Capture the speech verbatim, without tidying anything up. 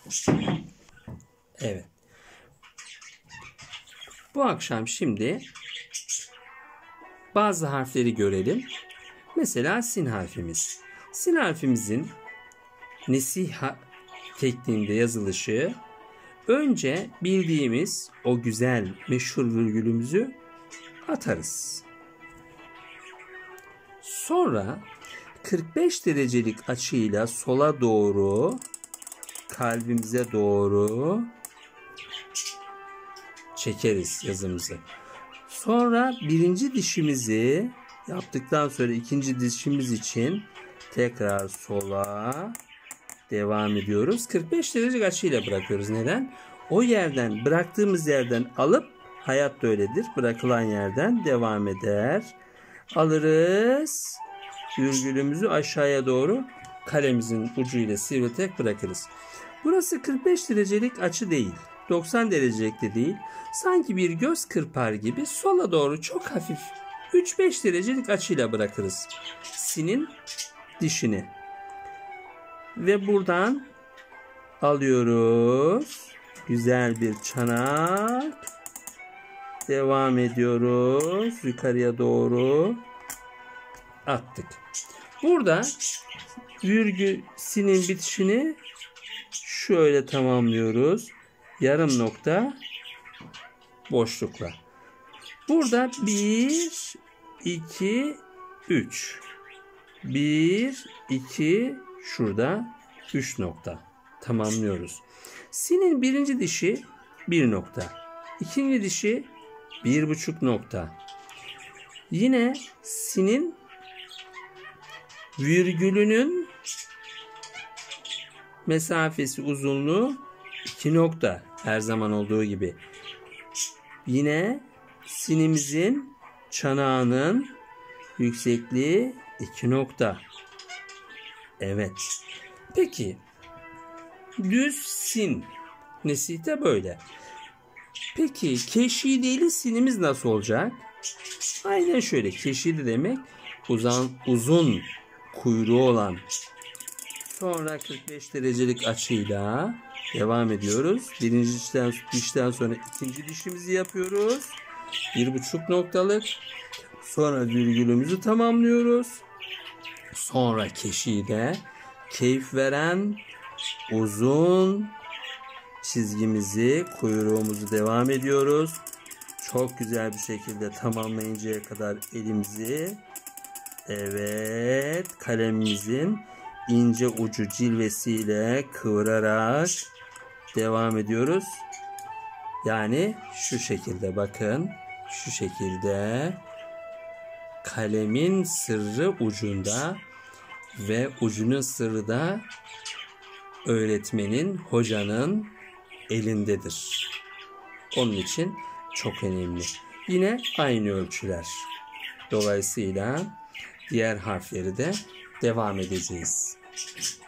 Evet. Bu akşam şimdi bazı harfleri görelim. Mesela sin harfimiz. Sin harfimizin nesih tekniğinde yazılışı, önce bildiğimiz o güzel meşhur virgülümüzü atarız. Sonra kırk beş derecelik açıyla sola doğru, kalbimize doğru çekeriz yazımızı. Sonra birinci dişimizi yaptıktan sonra ikinci dişimiz için tekrar sola devam ediyoruz. kırk beş derecelik açıyla bırakıyoruz. Neden? O yerden, bıraktığımız yerden alıp, hayat da öyledir, bırakılan yerden devam eder. Alırız. Virgülümüzü aşağıya doğru kalemimizin ucuyla sivrilterek bırakırız. Burası kırk beş derecelik açı değil. doksan derecelik de değil. Sanki bir göz kırpar gibi sola doğru çok hafif üç beş derecelik açıyla bırakırız sinin dişini. Ve buradan alıyoruz. Güzel bir çanak. Devam ediyoruz. Yukarıya doğru attık. Burada virgül sinin bitişini şöyle tamamlıyoruz. Yarım nokta boşlukla. Burada bir, iki, üç. bir, iki, şurada üç nokta. Tamamlıyoruz. Sinin birinci dişi bir nokta. İkinci dişi bir buçuk nokta. Yine sinin virgülünün mesafesi, uzunluğu iki nokta. Her zaman olduğu gibi. Yine sinimizin çanağının yüksekliği iki nokta. Evet. Peki düz sin nesihte böyle. Peki keşideli sinimiz nasıl olacak? Aynen şöyle. Keşidi demek uzun, uzun kuyruğu olan. Sonra kırk beş derecelik açıyla devam ediyoruz. Birinci dişten, dişten sonra ikinci dişimizi yapıyoruz. Bir buçuk noktalık. Sonra virgülümüzü tamamlıyoruz. Sonra keşide keyif veren uzun çizgimizi, kuyruğumuzu devam ediyoruz. Çok güzel bir şekilde tamamlayıncaya kadar elimizi, evet, kalemimizin ince ucu cilvesiyle kıvırarak devam ediyoruz. Yani şu şekilde, bakın, şu şekilde kalemin sırrı ucunda ve ucunun sırrı da öğretmenin, hocanın elindedir. Onun için çok önemli. Yine aynı ölçüler. Dolayısıyla diğer harfleri de devam edeceğiz.